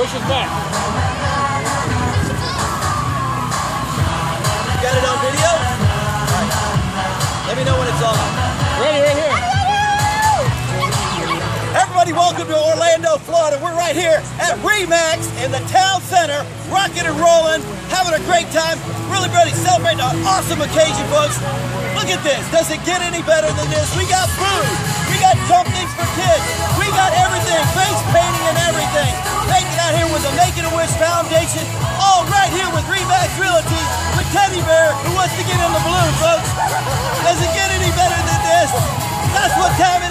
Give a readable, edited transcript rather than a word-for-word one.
Push his back. You got it on video? All right. Let me know when it's on. Ready, right here. Everybody, welcome to Orlando, Florida. We're right here at Remax in the town center, rocking and rolling, having a great time. Really ready, celebrating an awesome occasion, folks. Look at this. Does it get any better than this? We got food. We got jump things for kids. We got everything, face painting and everything. Making out here with the Make-A-Wish Foundation. All right here with Remax Realty, with Teddy Bear, who wants to get in the balloon, folks. Does it get any better than this? That's what time it is.